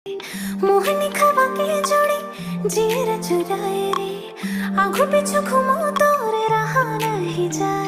मोहनी खवा के जोड़ी जीर चुराए रे, आंखों पीछू घुमो तोरे रहा नहीं जाए।